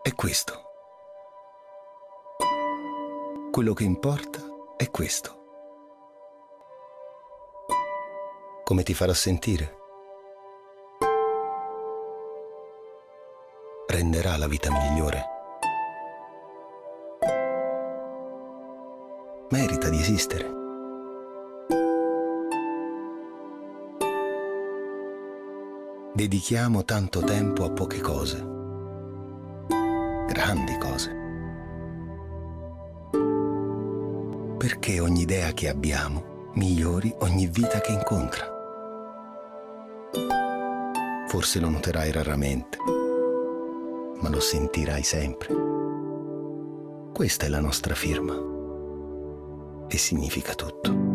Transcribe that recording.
è questo. Quello che importa è questo. Come ti farà sentire? Renderà la vita migliore. Merita di esistere. Dedichiamo tanto tempo a poche cose, grandi cose. Perché ogni idea che abbiamo migliori ogni vita che incontra. Forse lo noterai raramente, ma lo sentirai sempre. Questa è la nostra firma e significa tutto.